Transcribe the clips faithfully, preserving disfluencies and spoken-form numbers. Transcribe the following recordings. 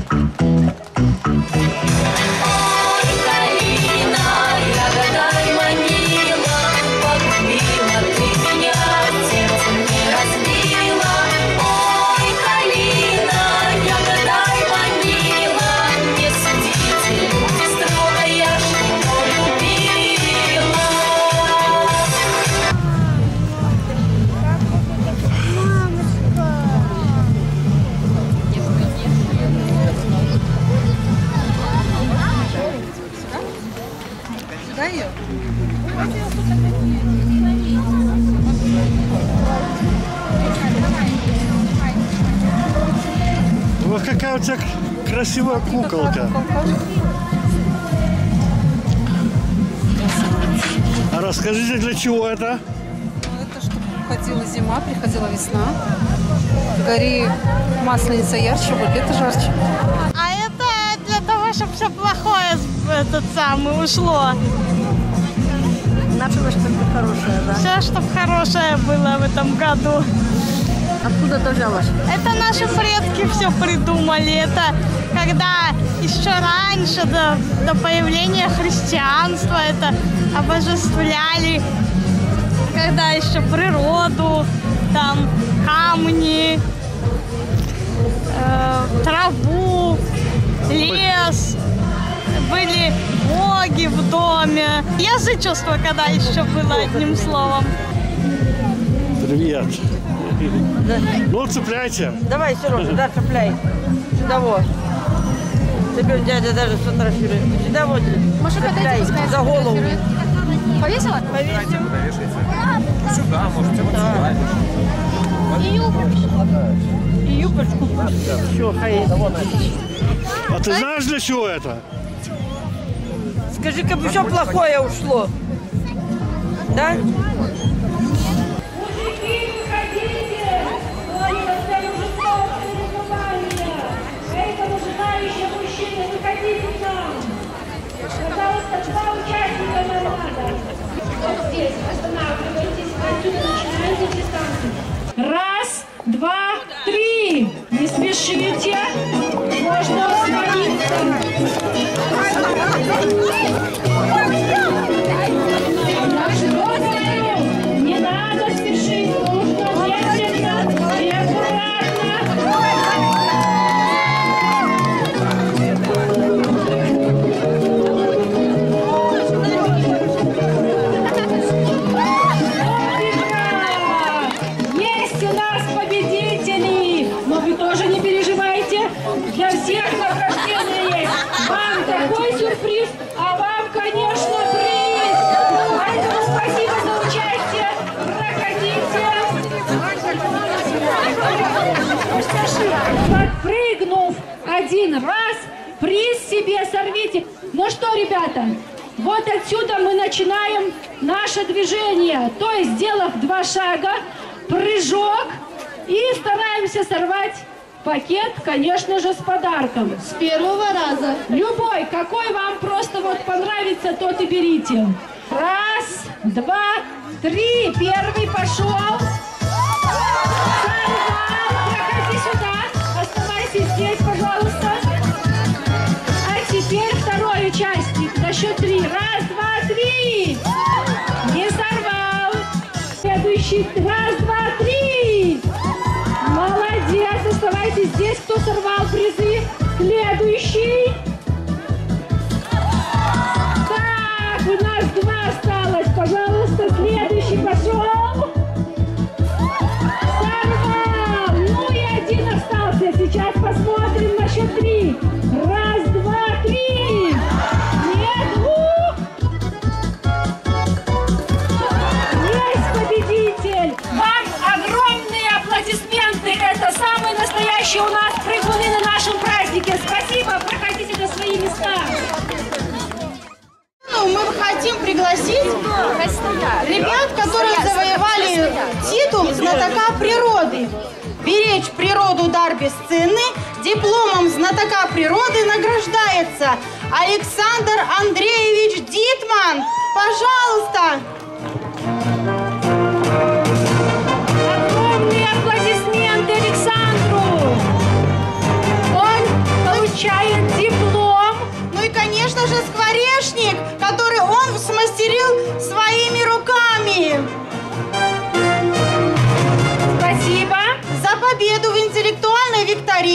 Вот какая у тебя красивая куколка. А расскажите, для чего это? Ну, это чтобы уходила зима, приходила весна. Гори масленица ярче, вот лето жарче. А это для того, чтобы все плохое этот самый ушло. Начало что-то хорошее, да? Все, чтобы хорошее было в этом году. Откуда это взялось? Это наши предки все придумали. Это когда еще раньше, до, до появления христианства, это обожествляли. Когда еще природу, там камни, э, траву, лес. Были боги в доме. Язычество, когда еще было, одним словом. Привет. Да. Ну, цепляйте. Давай, Сережа, да, цепляй. Сюда вот. Тебе дядя даже сфотографирует. Сюда вот. Маша, цепляй за голову. Повесила? Повесим. Сюда, можете вот сюда. И юбочку. И юбочку. Все, хай. А ты знаешь, для чего это? Скажи, как бы все плохое ушло. Да? Поэтому желающие мужчины, выходите к нам. Пожалуйста, два участника нам надо. Вот здесь останавливайтесь, отсюда начинаете дистанцию. Раз, два, три. Не спешите. Можно остановиться. Не надо спешить, нужно медленно и аккуратно. Есть у нас победители, но вы тоже не переживайте, для всех награждение есть. Вам такой сюрприз, а вам, конечно, приз. Поэтому спасибо за участие. Проходите. Подпрыгнув один раз, приз себе сорвите. Ну что, ребята, вот отсюда мы начинаем наше движение. То есть, сделав два шага, прыжок и стараемся сорвать пакет, конечно же, с подарком. С первого раза. Любой, какой вам просто вот понравится, тот и берите. Раз, два, три. Первый пошел. Сорвал. Проходи сюда. Оставайся здесь, пожалуйста. А теперь второй участник. На счет три. Раз, два, три. Не сорвал. Следующий. Раз, два, три. Молодец. Оставайтесь здесь, кто сорвал призы. Следующий. Так, у нас два осталось. Пожалуйста, следующий пошел. Сорвал. Ну и один остался. Сейчас посмотрим на счет три. Раз, два, три. Нет, ух. Есть победитель. Вам огромные аплодисменты. Это самые настоящие у нас прыгуны на нашем празднике. Спасибо. Проходите на свои места. Мы хотим пригласить ребят, которые завоевали титул знатока природы. Беречь природу — дар бесценный. Дипломом знатока природы награждается Александр Андреевич Дитман. Пожалуйста. Огромные аплодисменты Александру. Он получает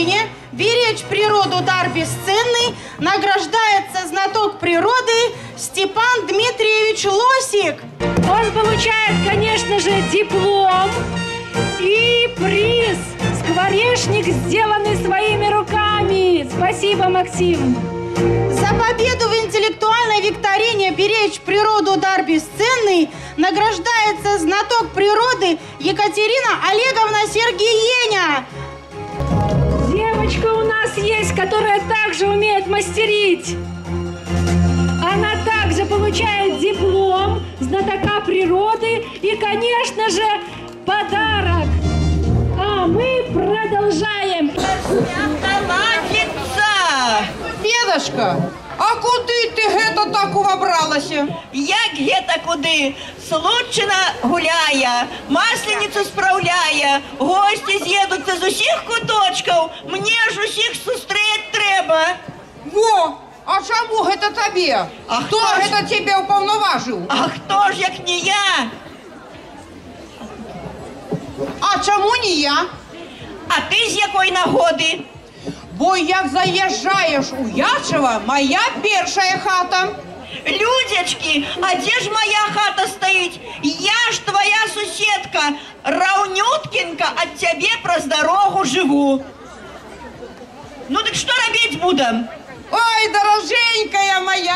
Екатерине беречь природу дар бесценный, награждается знаток природы Степан Дмитриевич Лосик. Он получает, конечно же, диплом и приз. Скворечник, сделанный своими руками. Спасибо, Максим. За победу в интеллектуальной викторине «Беречь природу дар бесценный» награждается знаток природы Екатерина Олеговна Сергееня. Девочка у нас есть, которая также умеет мастерить. Она также получает диплом знатока природы и, конечно же, подарок. А мы продолжаем. Дедушка, а куди ти гето так увабралася? Як гета куди? Случина гуляє, масленицю справляє, гості з'їдуться з усіх куточків, мені ж усіх зустріти треба. Во, а чому гето тобі? А хто хто ж- гето тебе уповноважив? А хто ж як не я? А чому не я? А ти з якої нагоди? Бо як заїжджаєш у Ячево, моя перша хата. Людячки, а де ж моя хата стоїть? Я ж твоя сусідка, равнюткінка, от тебе про дорогу живу. Ну так що робити будем? Ой, дороженькая моя.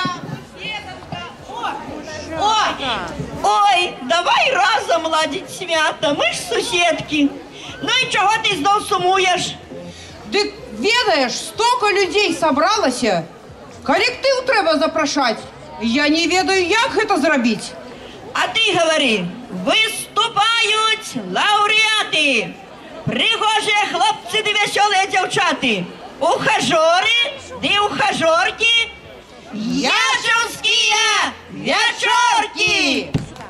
Ой, ой, давай разом ладить свято, ми ж сусідки. Ну і чого ти знов сумуєш? Ти ведаєш, столько людей собралося. Колектив треба запрошати. Я не ведаю, як це зробити. А ти говори, виступають лауреати, пригожі хлопці да веселі дівчати, ухажори да ухажорки, яжевські вечорки.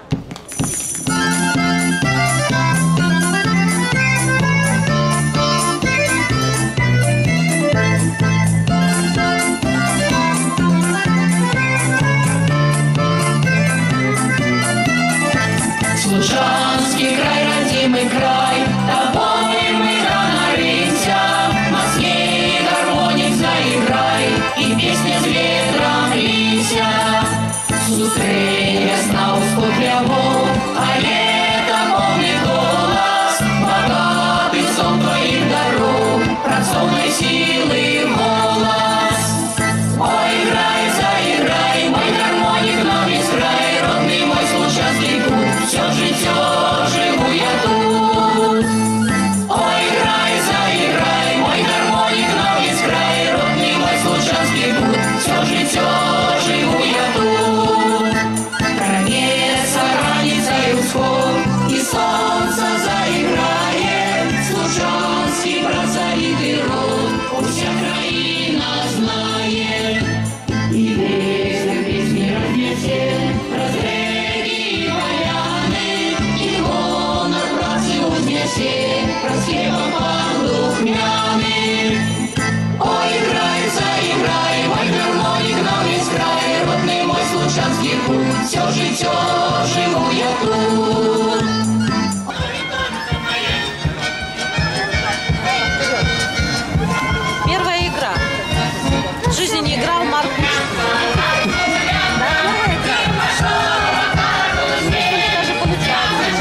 Слушанский край, родимый край, тобой мы доноримся. В Москве гармоник заиграй, и песня с ветром лися. Сустрей весна успокоила, а лето полный голос. Богатый сон твоих дорог, працовной силы голос. Ой, играй, заиграй, мой гармоник на весь край, родный мой слушанский путь. Все житё живу я тут. Ой, играй, заиграй, мой гармоник на весь край, родный мой слушанский путь. Все житё живу я тут. Пронесся раница и усход, и солнце заиграет. Слушанский прозоритый род, вся краина знает. И ветер песни разнесет, разреги поляны, и гонор працы вознесет, распевом пан духмяный. Ой, играй, заиграй, мой гармоник на весь край, родный мой слушанский путь, все житё живу я тут. Первая игра. В жизни не играл Марк Кучер. Да, первая игра. Даже получается.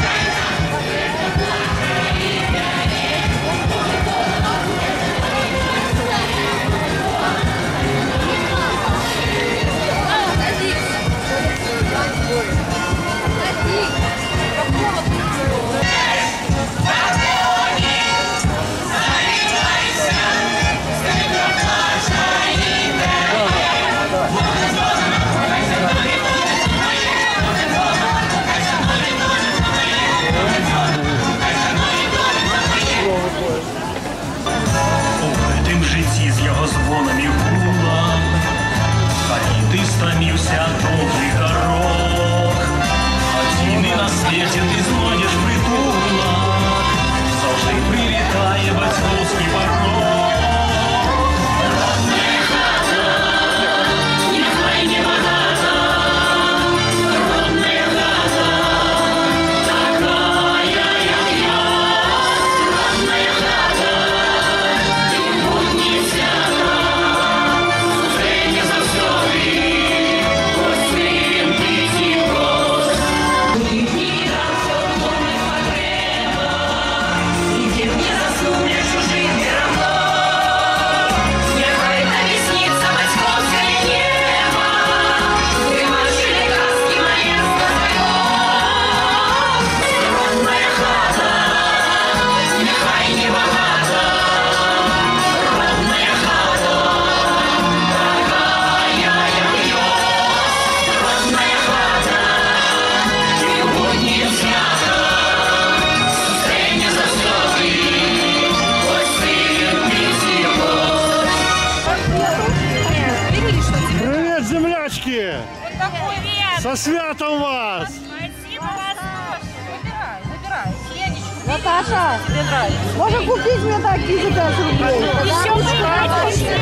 Гонщики! Со святом вас! Спасибо вас тоже. Выбирай, выбирай. Ленечку, Наташа, тебе нравится. можно купить мне такие за пять рублей? Еще давай.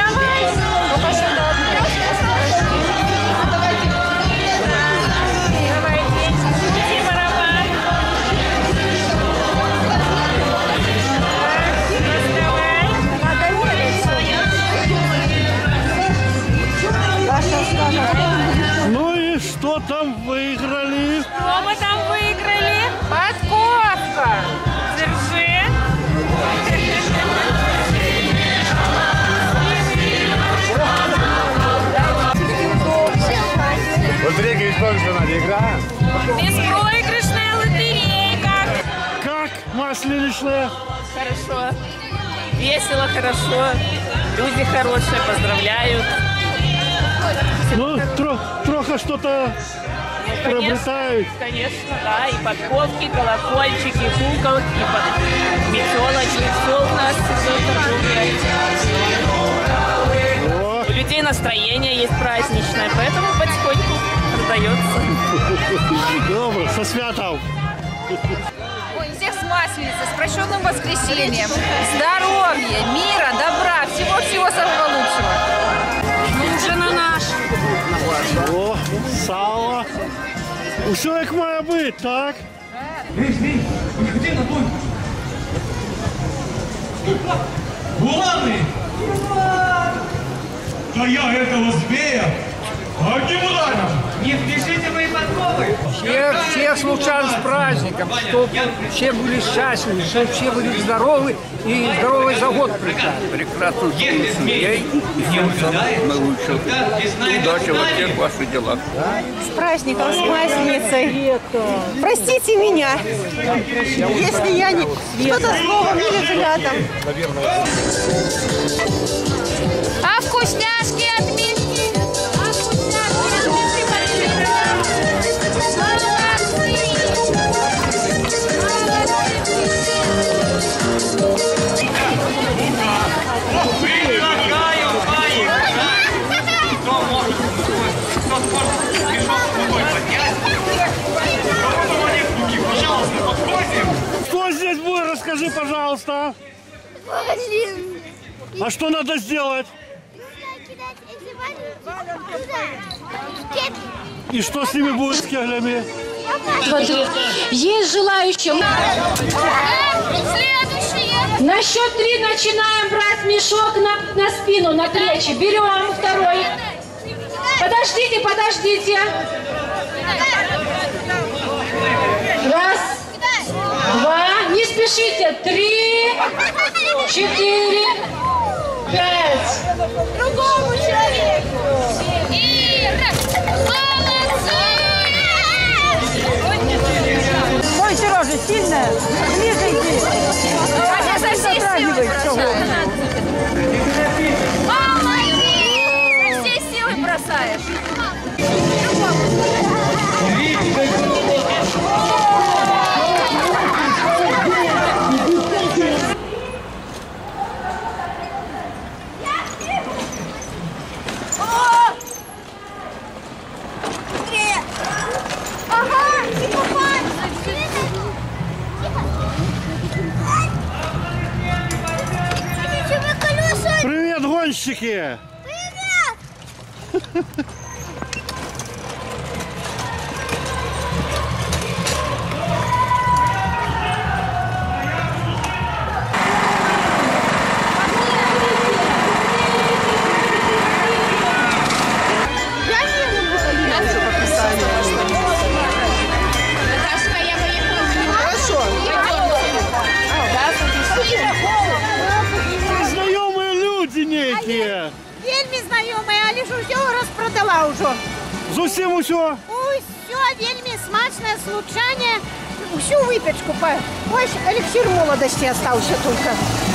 Ну и что там выиграли? Что мы там выиграли? Подковка. Держи. Вот Регги, сколько же надо играем? Беспроигрышная лотерейка. Как масленичная? Хорошо. Весело, хорошо. Люди хорошие, поздравляют. Ну, тро, трохи что-то приобретают. Конечно, да. И подковки, колокольчики, куколки, под... метелочки. Все у нас все. У людей настроение есть праздничное, поэтому потихоньку продается. Добро, со святом. Ой, всех с Масленицей, с прощенным воскресеньем. Здоровья, мира, добра, всего-всего самого лучшего. Ну, уже на наш. О, сало. Усе як має бути, так? Буланы! Да я этого змея одним ударом! Не спешите мои подковы! Всех, всех случан с праздником, чтобы все были счастливы, чтобы все были здоровы и здоровый за год прекрасный. Прекрасную семей, всем самого наилучшего. Удачи во всех ваших делах. С праздником, с Масленицей. Простите меня, если я не что-то словом или взглядом. А вкусняшки отметьте. А вкусняшки Кто здесь будет, расскажи, пожалуйста. А что надо сделать? И что с ними будет, с кеглями? Есть желающие? На счет три начинаем брать мешок на, на спину, на плечи. Берем второй. Подождите, подождите. Раз, два, не спешите. Три, четыре, пять. Другому человеку. И Ой, Сережа, сильная. Ближе иди. Аня со всей силы бросаешь. Молодец! Со всей силы бросаешь. Привет, гонщики! Привет! Вельми знайомая, але ж усё розпродала ўжо. Зусім усё? Усё вельми смачное случание. Всю выпечку. Ой, эликсир молодости остался только.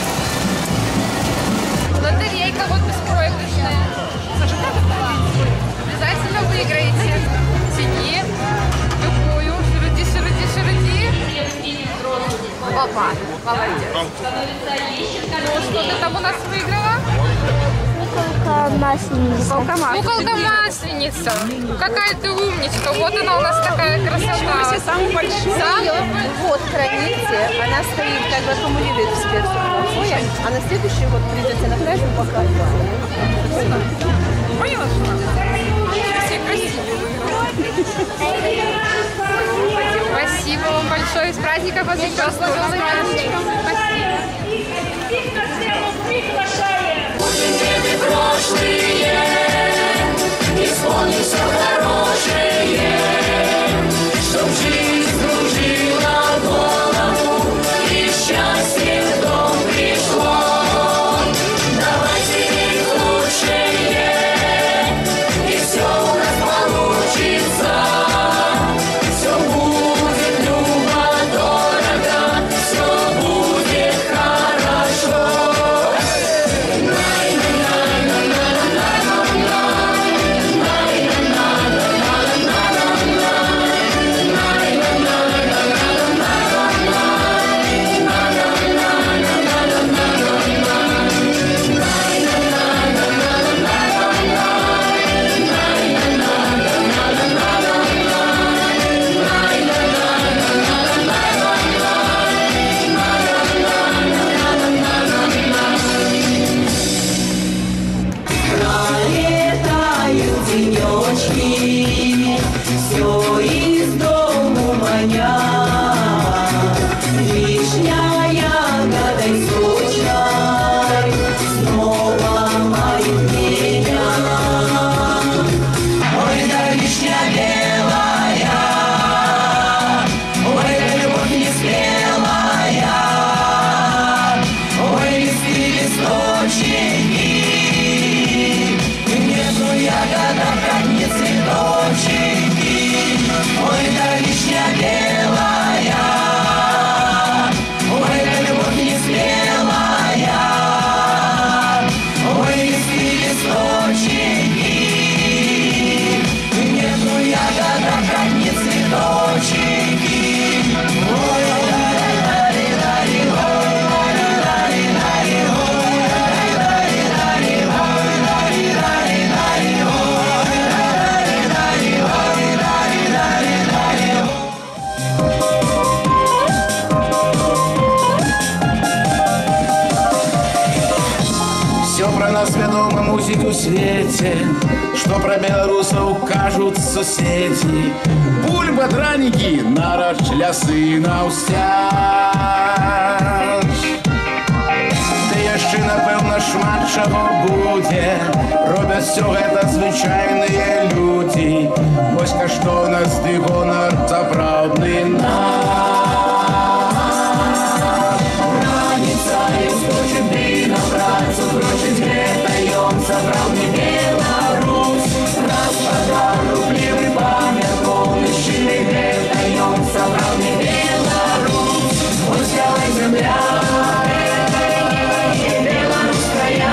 Лотерейка вот беспроигрышная. Обязательно выиграете. Тяни. Любую. Широти, широти, широти. Опа, молодец. Ну, что ты там у нас выиграла? Масленица. Куколка Масленица. Какая ты умничка. Вот она у нас такая красота. Самый большой. Самый Вот храните. Она стоит, как бы аккумулирует в себе все, а на следующий год придете на пляж и покажете. Поняла? Все красивые. Спасибо вам большое. С праздником вас еще с праздником. Спасибо. Деды прошлые, исполни все хорошее, чтоб жизнь кружила голову и счастье в дом пришло. Давайте верить в лучшее, и все у нас получится. Все будет любо, дорого, все будет хорошо. Все из дому манят, вишня, ягода и сочной снова манит меня. Ой, да вишня белая, ой, да любовь неспелая, ой, листы, листочки, нету ягода, как не цветочек. Ой, да вишня белая, ой, да любовь неспелая, ой, листы, листочки, нету ягода, как не цветочки. Ой, дари-дари-дари, ой, дари-дари-дари, ой, дари-дари-дари, ой, дари-дари-дари, ой, дари-дари-дари, ой, дари-дари-дари. Все про нас вядома мусіць у свете, что про белорусов кажут соседи. Бульба, драники, народ для сына ўся. Ды яшчэ, напэўна, шмат чаго будзе. Робят все это звычайныя люди. Вось каштоўнасць ды гонар сапраўдны наш. Раніца і скочым ды на працу, грошы згрэтаём, сапраўдны Беларусь. Гаспадар рублевы памятковы, шчылы грэтаём, сапраўдны Беларусь. Вось давай земля, беларуская.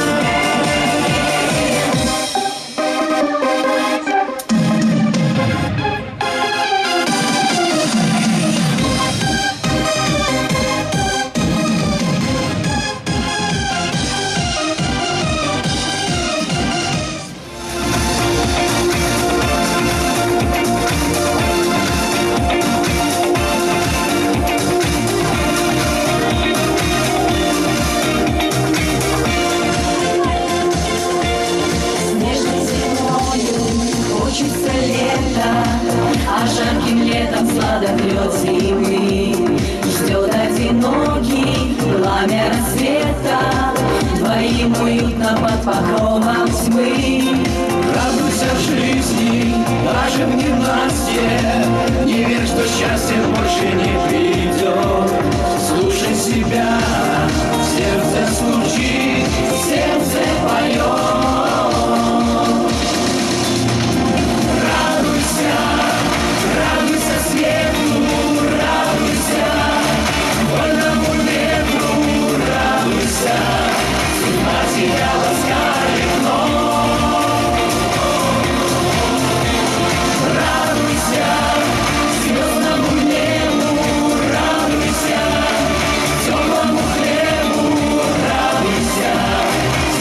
Хочется лета, а жарким летом сладок лед зимы. Ждет одинокий пламя рассвета, двоим уютно под покровом тьмы. Радуйся жизни, даже в ненастье, не верь, что счастье больше не придет. Слушай себя, сердце стучит, сердце поет. Радуйся, радуйся свету, радуйся вольному ветру, радуйся, судьба тебя ласкает вновь. Радуйся звездному небу, радуйся теплому хлебу, радуйся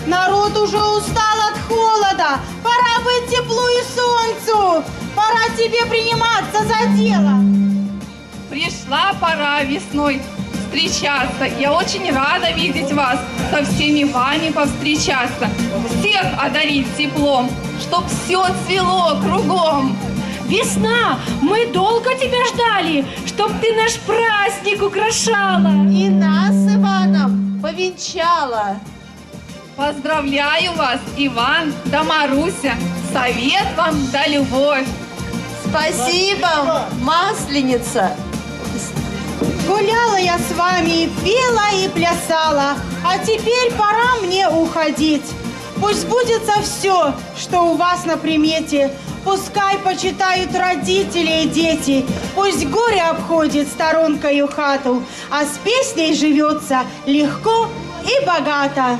Народ уже устал от холода. Пора быть теплу и солнцу. Пора тебе приниматься за дело. Пришла пора весной встречаться. Я очень рада видеть вас, со всеми вами повстречаться, всех одарить теплом, чтоб все цвело кругом. Весна, мы долго тебя ждали, чтоб ты наш праздник украшала. И нас с Иваном повенчала. Поздравляю вас, Иван да Маруся, совет вам да любовь. Спасибо, Масленица. Гуляла я с вами, пела и плясала, а теперь пора мне уходить. Пусть сбудется все, что у вас на примете. Пускай почитают родители и дети. Пусть горе обходит сторонкою хату, а с песней живется легко и богато.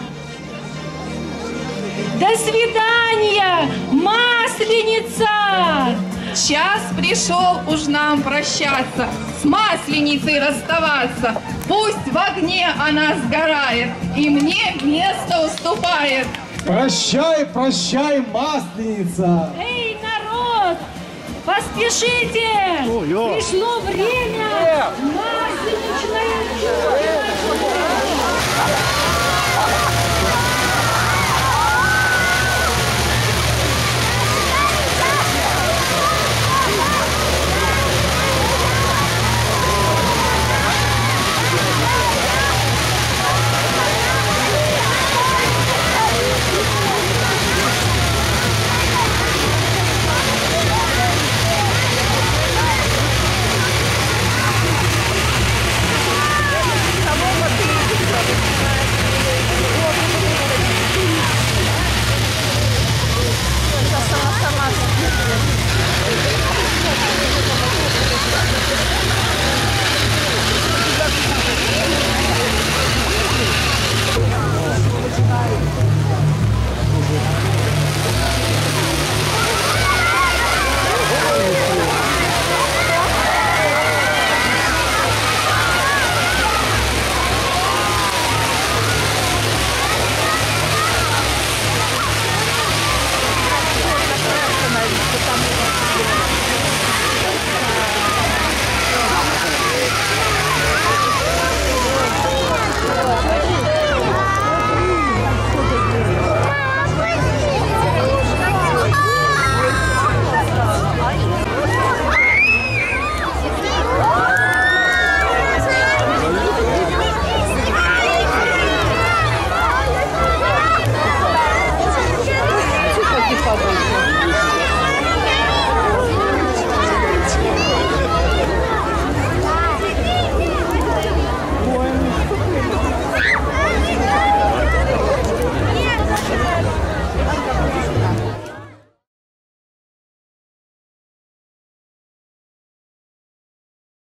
До свидания, Масленица! Час пришел уж нам прощаться, с Масленицей расставаться. Пусть в огне она сгорает и мне место уступает. Прощай, прощай, Масленица! Эй, народ, поспешите! Пришло время